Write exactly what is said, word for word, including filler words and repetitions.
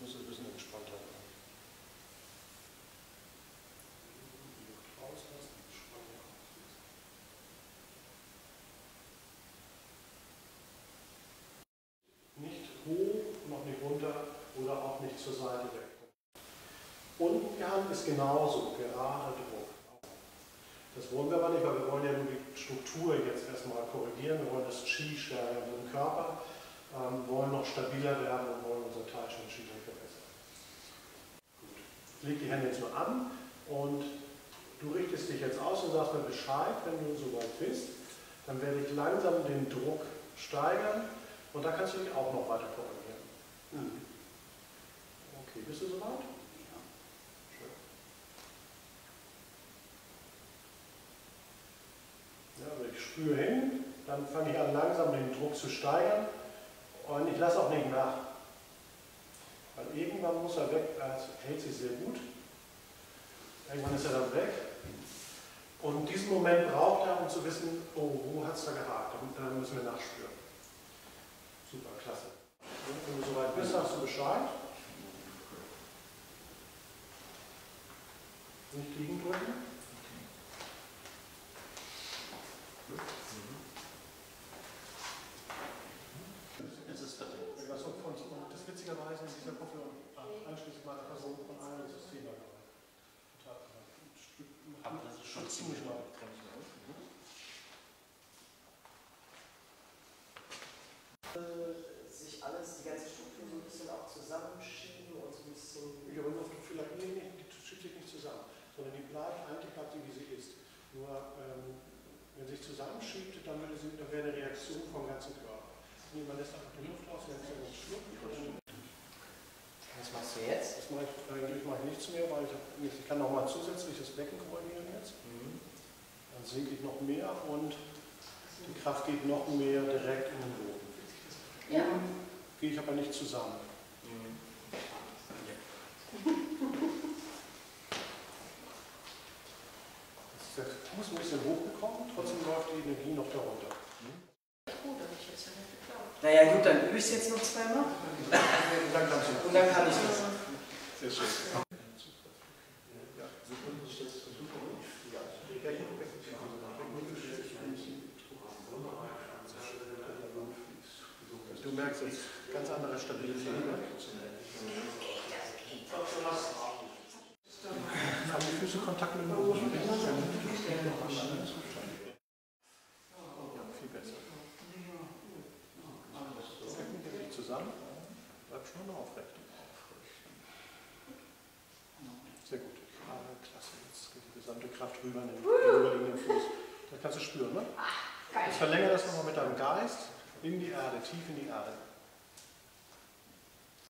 muss es ein bisschen entspannter werden. Die Luft rauslassen, die Spannung rauslassen. Nicht hoch, noch nicht runter oder auch nicht zur Seite weg. Und die Hand ist genauso, gerader Druck. Das wollen wir aber nicht, weil wir wollen ja nur die Struktur jetzt erstmal korrigieren. Wir wollen das Qi stärken in unserem Körper, ähm, wollen noch stabiler werden und wollen unser Tai Chi Qi verbessern. Gut. Ich lege die Hände jetzt mal an und du richtest dich jetzt aus und sagst mir Bescheid, wenn du soweit bist. Dann werde ich langsam den Druck steigern und da kannst du dich auch noch weiter korrigieren. Mhm. Okay, bist du soweit? Ja, also ich spüre hin, dann fange ich an langsam den Druck zu steigern und ich lasse auch nicht nach. Weil irgendwann muss er weg, er hält sich sehr gut, irgendwann ist er dann weg und diesen Moment braucht er, um zu wissen, oh, wo hat es da gehakt, und dann müssen wir nachspüren. Super, klasse. Und wenn du soweit bist, sagst du Bescheid. Nicht liegen drücken. Jetzt ist fertig. Das ist witzigerweise in dieser Gruppe einschließlich meiner Person von allen das Thema dabei. Aber das ist schon ziemlich neu. Sich alles, die ganze Struktur so ein bisschen auch zusammenschieben und so ein bisschen. Ich habe das Gefühl, nee, nee, die schiebt sich nicht zusammen, sondern die bleibt, eigentlich bleibt sie, wie sie ist. Nur, ähm, wenn sie sich zusammenschiebt, dann, würde sie, dann wäre eine Reaktion vom ganzen Körper. Nee, man lässt einfach die Luft aus, wenn es schluckt. Was machst du jetzt? Das mache ich eigentlich mache ich nichts mehr, weil ich, hab, ich kann nochmal zusätzlich das Becken korrigieren jetzt. Mhm. Dann sinke ich noch mehr und die Kraft geht noch mehr direkt in den Boden. Ja. Gehe ich aber nicht zusammen. Mhm. Der Fuß ein bisschen hochgekommen, trotzdem läuft die Energie noch darunter. Gut, habe ich jetzt ja nicht geglaubt. Naja gut, dann übe ich es jetzt noch zweimal. Und dann kannst du. Und dann kann ich das. Sehr schön. Du merkst jetzt ganz andere Stabilität. Haben die Füße Kontakt mit dem Boden? Ja, viel besser. Becken geht zusammen, bleibt schon noch aufrecht. Sehr gut. Ah, klasse. Jetzt geht die gesamte Kraft rüber in den gegenüberliegenden Fuß. Das kannst du spüren, ne? Jetzt verlängere das nochmal mit deinem Geist in die Erde, tief in die Erde.